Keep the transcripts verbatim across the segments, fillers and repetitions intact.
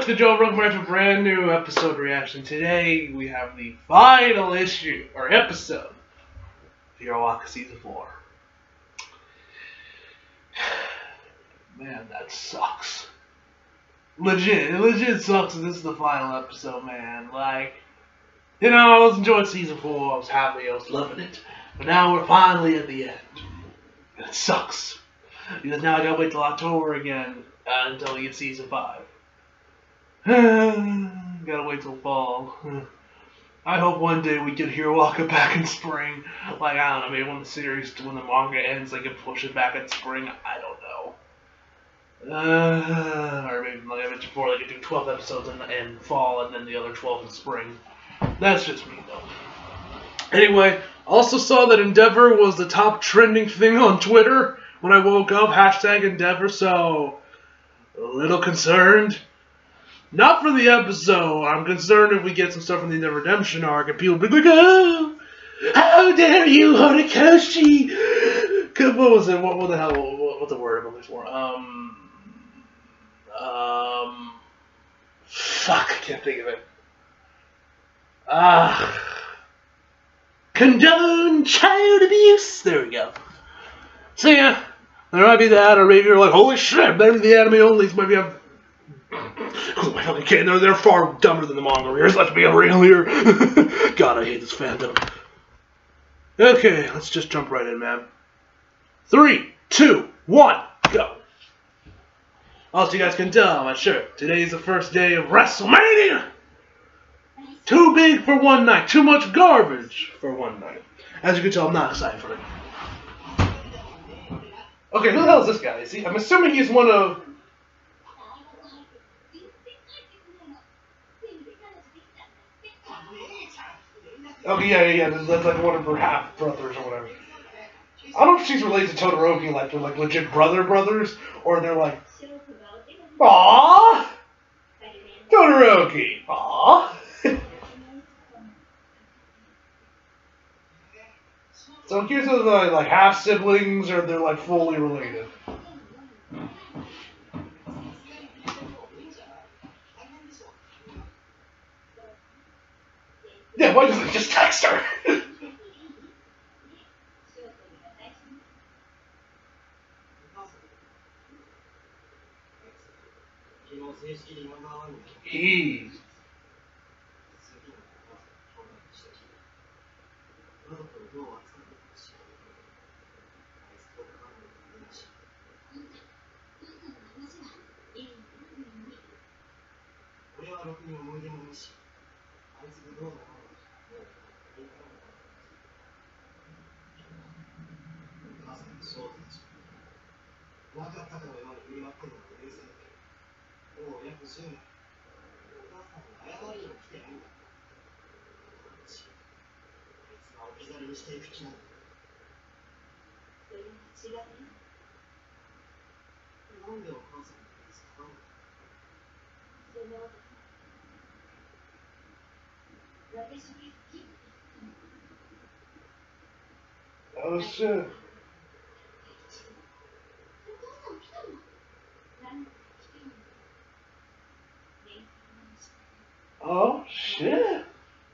What's good, Joe? Welcome back to a brand new episode reaction. Today we have the final issue or episode of Hero Waka Season four. Man, that sucks. Legit, it legit sucks that this is the final episode, man. Like, you know, I was enjoying Season four, I was happy, I was loving it. But now we're finally at the end. And it sucks. Because now I gotta wait till October again uh, until we get Season five. Gotta wait till fall. I hope one day we get Hero Waka back in spring. Like, I don't know, maybe when the series, when the manga ends, they can push it back in spring. I don't know. Uh, or maybe, like I mentioned before, they could do twelve episodes in, in fall and then the other twelve in spring. That's just me, though. Anyway, also saw that Endeavor was the top trending thing on Twitter when I woke up. Hashtag Endeavor, so a little concerned. Not for the episode. I'm concerned if we get some stuff from the Endeavor Redemption arc and people be like, oh, how dare you, Horikoshi? What was it? What, what the hell? What, what the word I'm looking for? Um, um, fuck, I can't think of it. Ah, uh, condone child abuse. There we go. So yeah, there might be that, or maybe you're like, holy shit, maybe the anime onlys might be have. Oh my fucking kid, they're, they're far dumber than the manga readers, let's be real here. God, I hate this fandom. Okay, let's just jump right in, man. Three, two, one, go. Also, you guys can tell my shirt. Today's the first day of WrestleMania! Too big for one night. Too much garbage for one night. As you can tell, I'm not excited for it. Okay, who the hell is this guy? Is he, I'm assuming he's one of... Oh, yeah, yeah, yeah, that's like one of her half brothers or whatever. I don't know if she's related to Todoroki, like they're like legit brother brothers, or they're like, aww, Todoroki, aww. So I'm curious if they're like half siblings or they're like fully related. Yeah, why doesn't it just text her? He. Oh shit. Oh shit.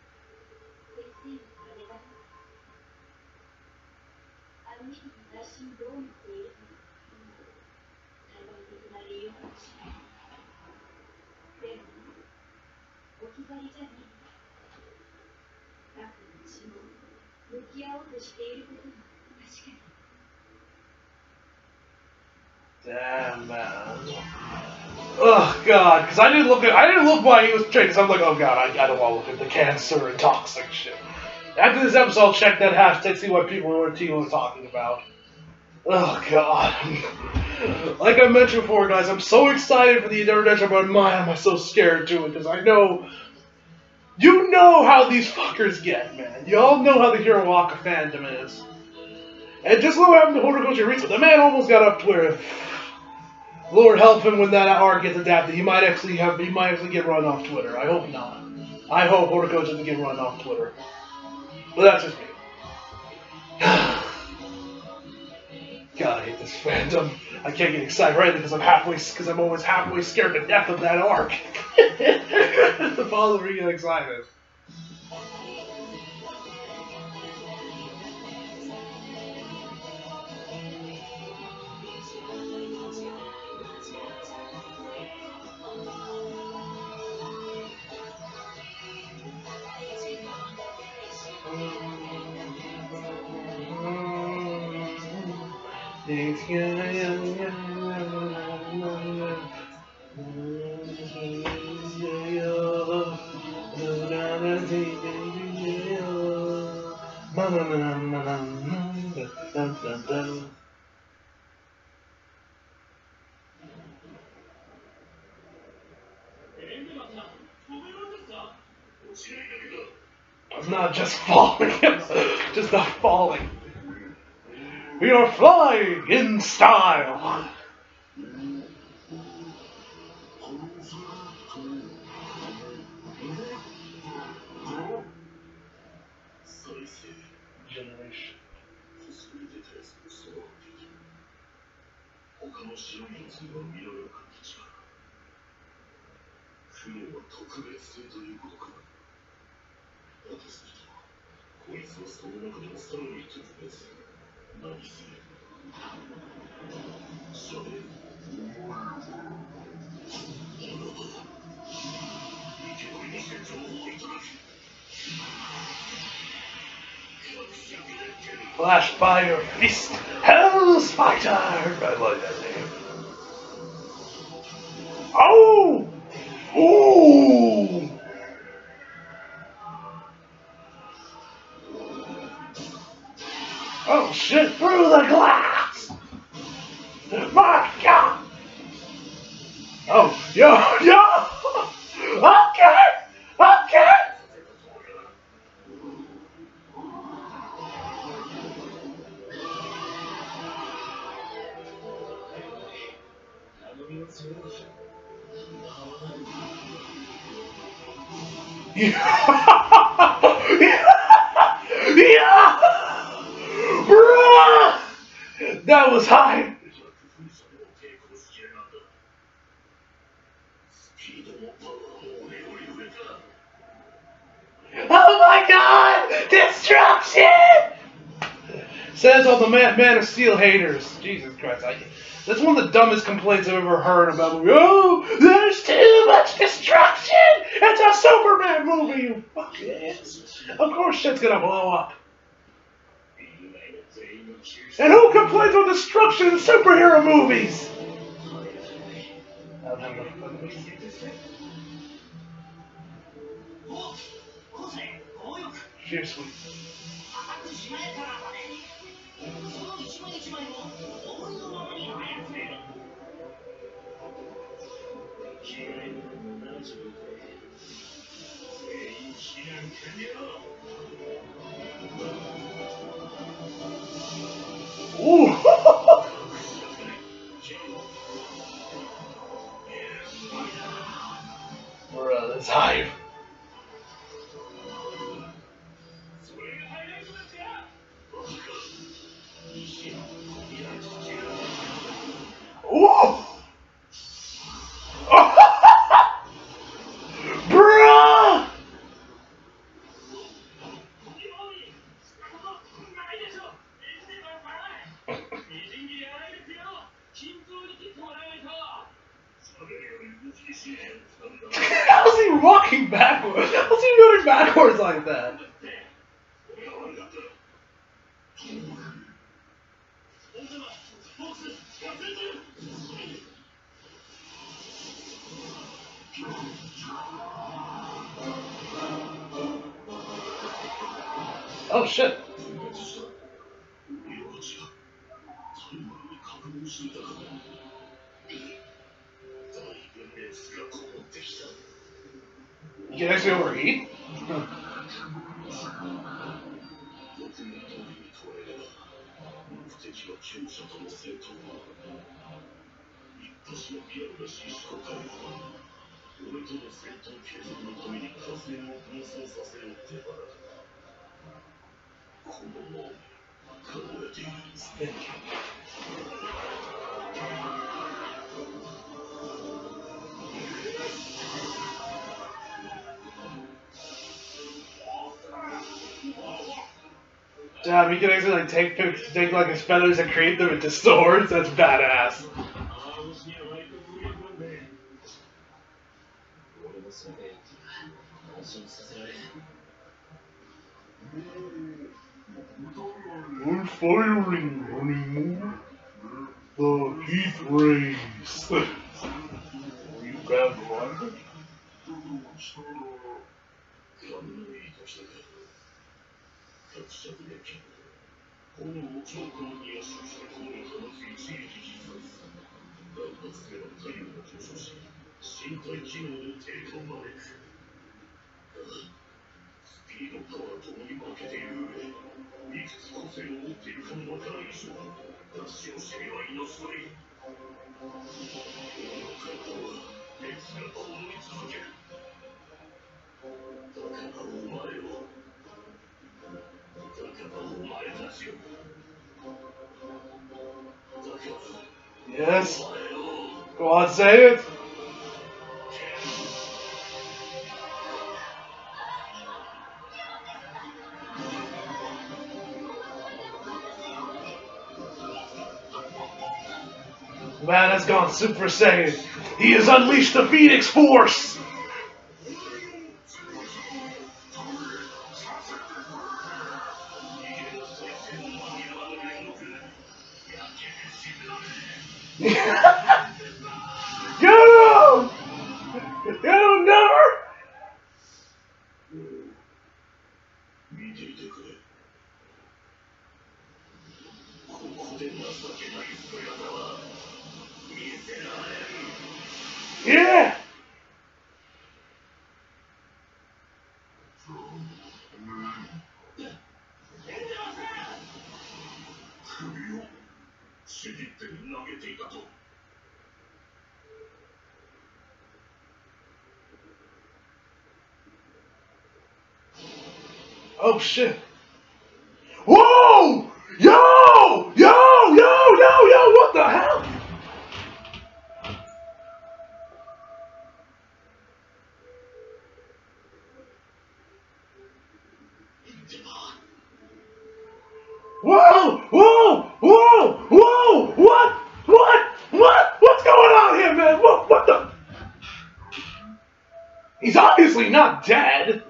Damn, man. Oh god, because I didn't look at I didn't look why he was trained, because I'm like, oh god, I, I don't want to look at the cancer and toxic shit. After this episode, I'll check that hashtag, see what people in our team were talking about. Oh god. Like I mentioned before, guys, I'm so excited for the Endeavor Redemption, but man, am I so scared to it, because I know you know how these fuckers get, man. You all know how the Hero Waka fandom is. And just look what happened to Horikoshi Ritsu. The man almost got up to where if Lord help him when that arc gets adapted, he might actually have he might actually get run off Twitter. I hope not. I hope Horikoshi doesn't get run off Twitter. But that's just me. God, I hate this this fandom. I can't get excited right because I'm halfway, because I'm always halfway scared to death of that arc. The father me get excited. I'm not just falling, just not falling. We are flying in style. Generation. Flash Fire Fist, Hell's Fighter. I like that name. Oh! Ooh! Oh shit! Through the glass! My God! Oh, yo, yo! Okay! Okay! Yeah! Yeah! Bruh! That was high! Oh my God! Destruction! Says all the Man, Man of Steel haters. Jesus Christ. I, that's one of the dumbest complaints I've ever heard about a movie. Oh, there's too much destruction! It's a Superman movie, you fuckheads! Of course shit's gonna blow up. And who complains about destruction in superhero movies? She's sweet. Ooh! Bruh, that's hype. Ooh! Bruh! How's he walking backwards? How's he running backwards like that? Oh shit. You can actually overheat? Huh. Damn, he can actually like take take like his feathers and create them into swords. That's badass. We're firing anymore. The heat rays. You grab one. Yes. Go on, say it. Man has gone Super Saiyan. He has unleashed the Phoenix Force. Get him! Get him, never! Yeah! Oh shit. Whoa! Yo! Yo! Yo! Yo! Yo! What the hell? Whoa! Whoa! Whoa! Whoa! What? What? What? What's going on here, man? What? What the? He's obviously not dead.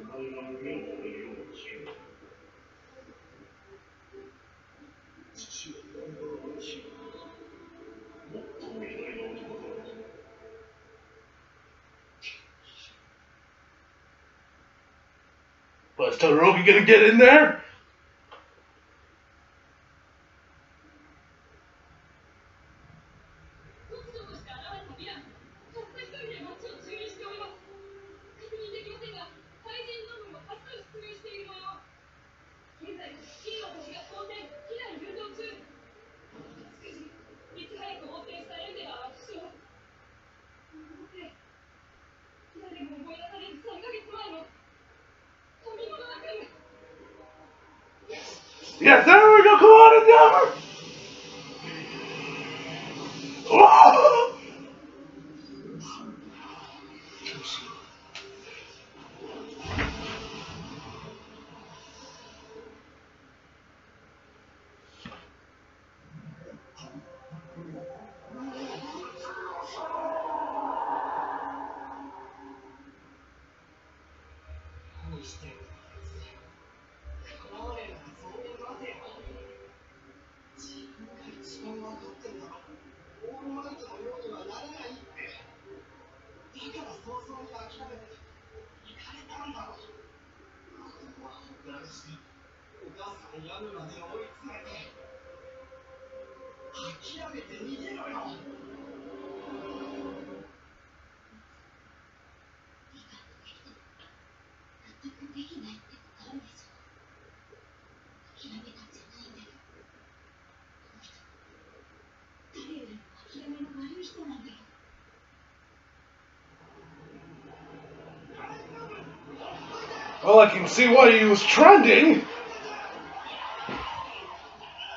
But is Todoroki gonna get in there? Yes, there we go. Come on, Endeavor. Oh! Well, I can see why he was trending.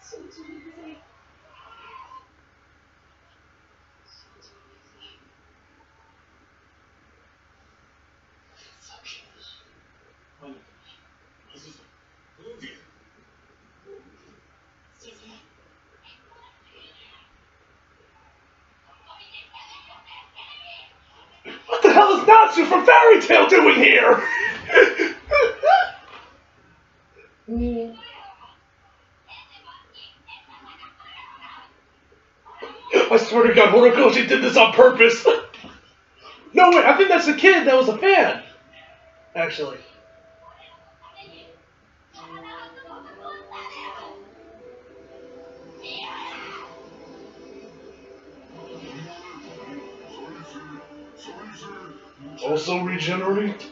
What the hell is Natsu from Fairy Tail doing here? I swear to God, Horikoshi did this on purpose. No, wait, I think that's a kid that was a fan. Actually. Also regenerate?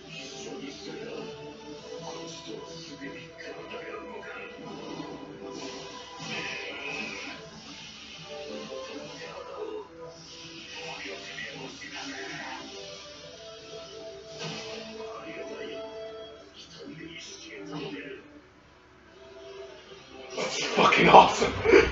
That's fucking awesome.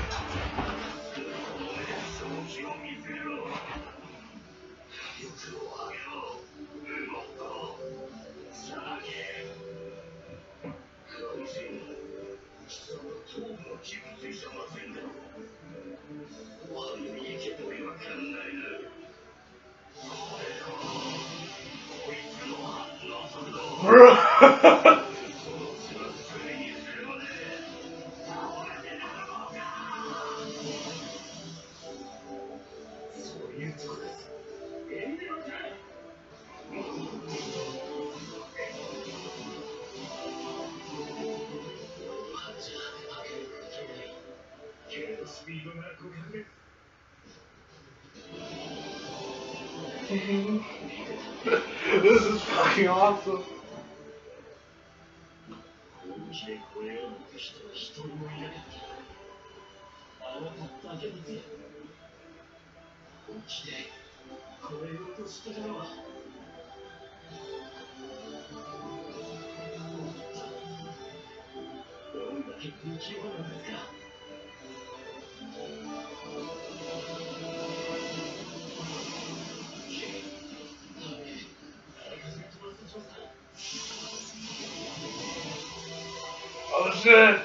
This is fucking awesome. Oh shit!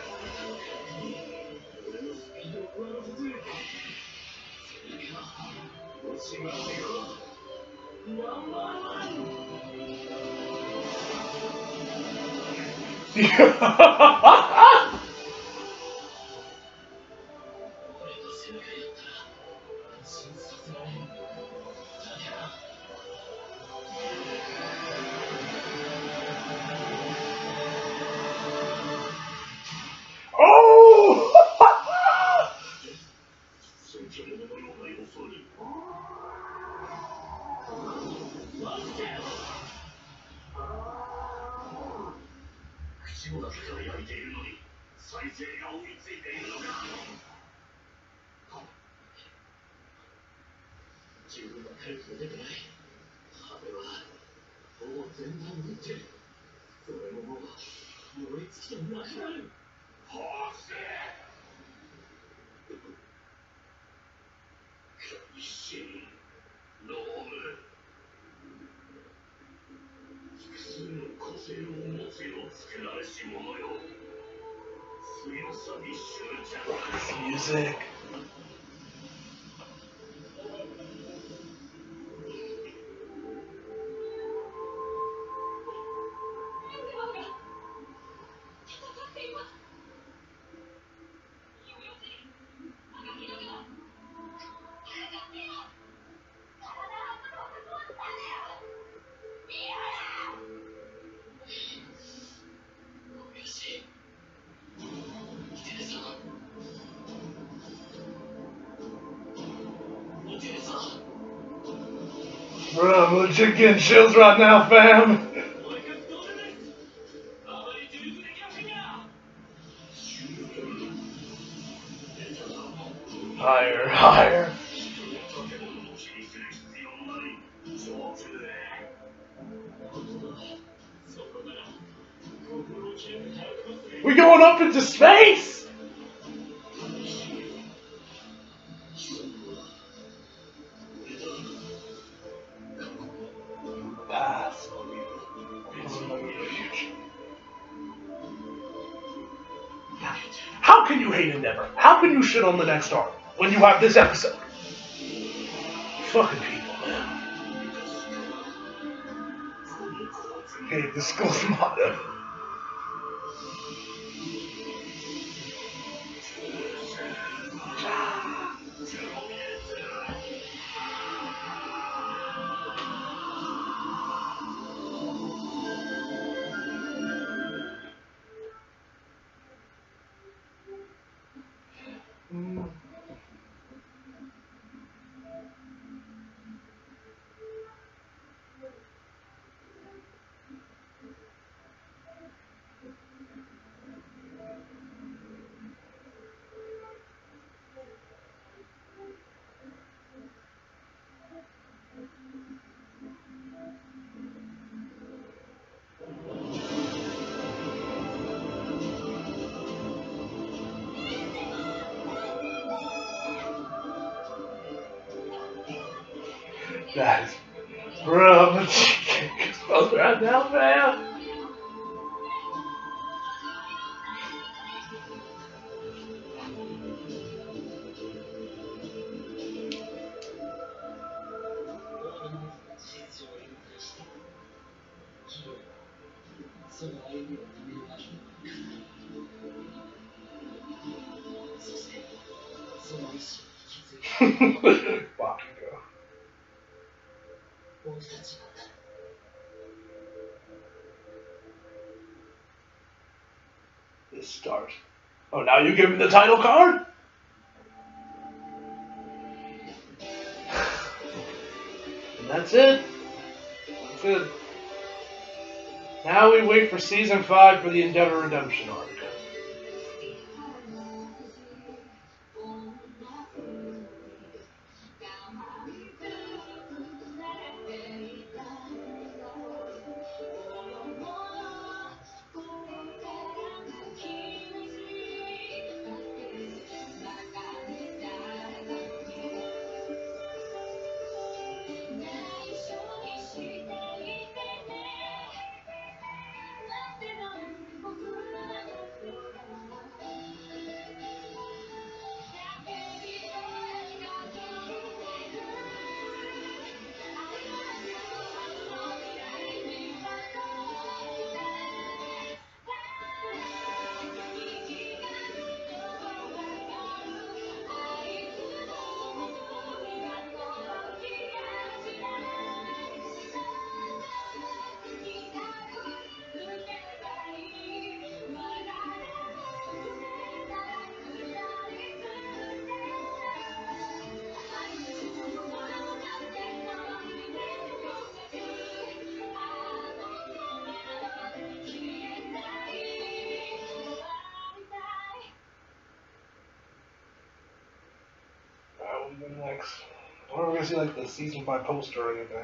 Oh! Music. Bro, I'm legit getting chills right now, fam. Higher, higher. We going up into space? How can you hate Endeavor? How can you shit on the next arc when you have this episode? Fucking people, man. Hey, the school's motto. Mm. Guys, bro, I'm supposed right now, man. Bakugo. This start. Oh, now you give me the title card? And that's it. That's it. Now we wait for season five for the Endeavor Redemption arc. Next. I wonder if we're gonna see like the season five poster or anything.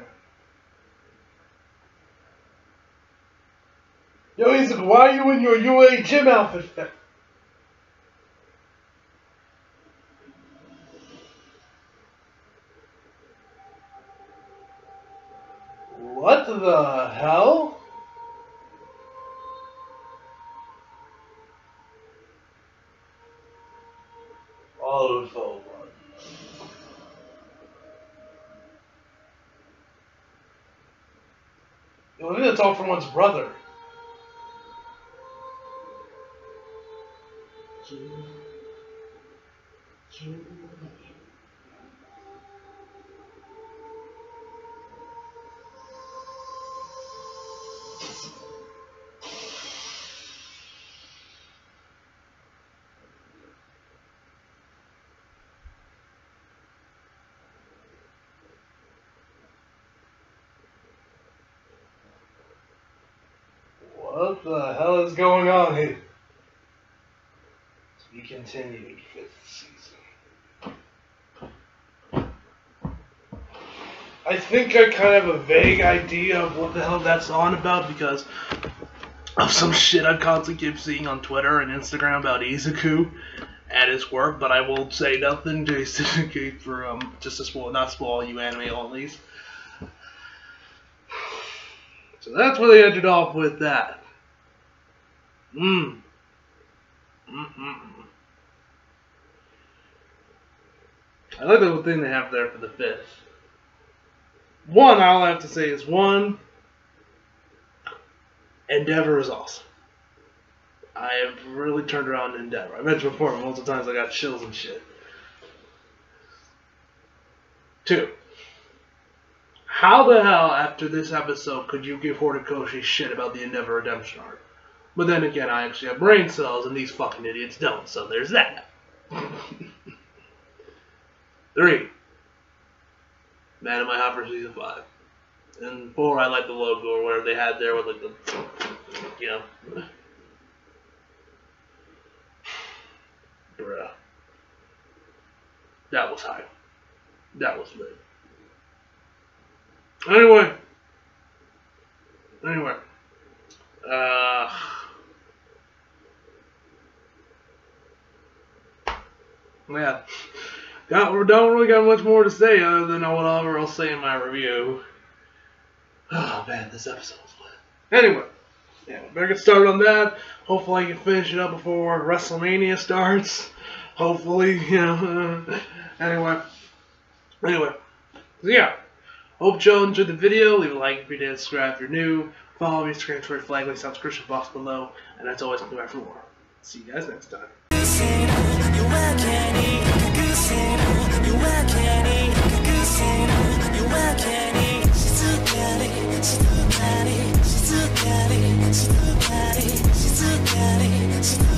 Yo, Izuku, why are you in your U A gym outfit? What the hell? Auto. Yo, look at that's all for one's brother. What the hell is going on here? To be continued, fifth season. I think I kind of have a vague idea of what the hell that's on about because of some shit I constantly keep seeing on Twitter and Instagram about Izuku at his work, but I will say nothing to syndicate for um just to spoil, not spoil you anime onlys. So that's where they ended off with that. Mm. Mm-mm. I like the thing they have there for the fifth. One, all I have to say is one, Endeavor is awesome. I have really turned around Endeavor. I mentioned before, multiple times I got chills and shit. Two, how the hell after this episode could you give Horikoshi shit about the Endeavor Redemption arc? But then again, I actually have brain cells and these fucking idiots don't, so there's that. Three, Man in My Hopper Season five. And four, I like the logo or whatever they had there with like the, you know. Bruh. That was high. That was lit. Anyway. Anyway. Uh... Yeah. Got, don't really got much more to say other than whatever I'll say in my review. Oh man, this episode was lit. Anyway, yeah, better get started on that. Hopefully I can finish it up before WrestleMania starts. Hopefully, you know. anyway, anyway, so yeah. Hope y'all enjoyed the video. Leave a like if you did. Subscribe if you're new. Follow me, Instagram, Twitter, flag, link, subscription box below. And as always, come back for more. See you guys next time. She's